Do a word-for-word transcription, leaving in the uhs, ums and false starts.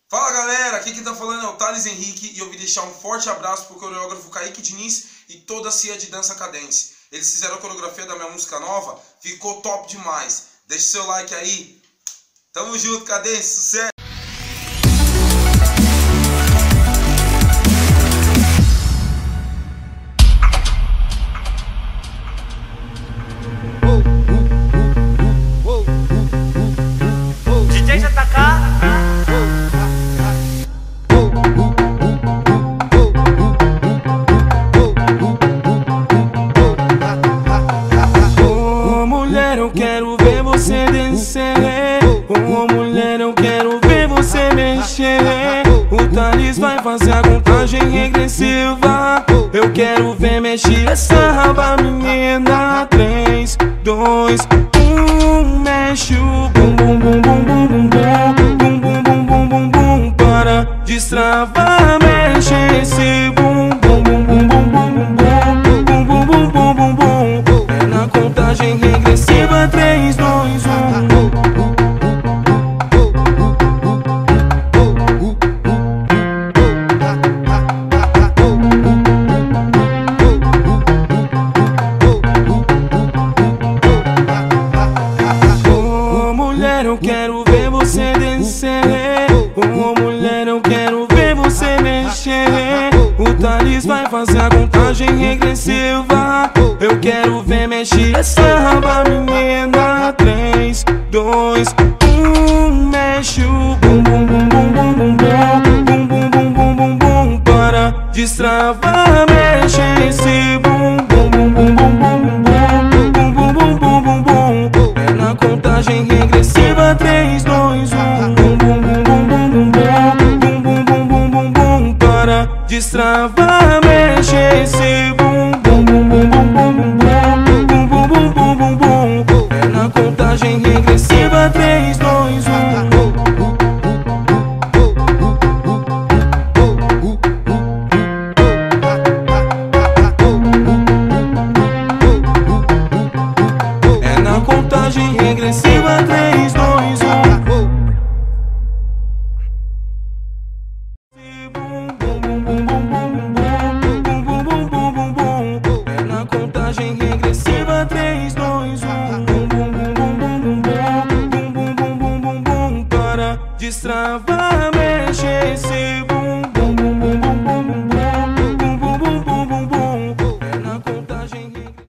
Fala galera, aqui quem tá falando é o Thales Henrique e eu vim deixar um forte abraço pro coreógrafo Kaique Diniz e toda a C I A de Dança Cadence. Eles fizeram a coreografia da minha música nova, ficou top demais. Deixa o seu like aí. Tamo junto, Cadence, sucesso! D J J K. Oh mulher, eu quero ver você descer. Oh mulher, eu quero ver você mexer. O Thales vai fazer a contagem regressiva. Eu quero ver mexer essa raba, menina. Três, dois, um, mexe o bum bum bum bum bum bum bum bum bum bum bum bum bum. Para destravar, mexe esse bum bum bum bum bum bum bum bum bum bum bum bum. É na contagem regressiva, três, dois, um. Eu quero ver você descer. Oh mulher, eu quero ver você mexer. O Thales vai fazer a contagem regressiva. Eu quero ver mexer essa raba, menina. Três, dois, um, mexe o bum bum bum bum bum bum bum bum bum bum bum bum. Para destravar, mexe esse bum bum bum bum bum bum bum bum bum bum bum bum. É na contagem regressiva, três, dois, um. Bum bum bum bum bum bum bum bum bum bum bum bum. Para destravar, mexe esse bum bum bum bum bum bum bum bum bum bum bum bum. É na contagem regressiva, três, dois, um. É na contagem regressiva, três, dois, um. É na contagem regressiva, três, dois, um. Para destravar.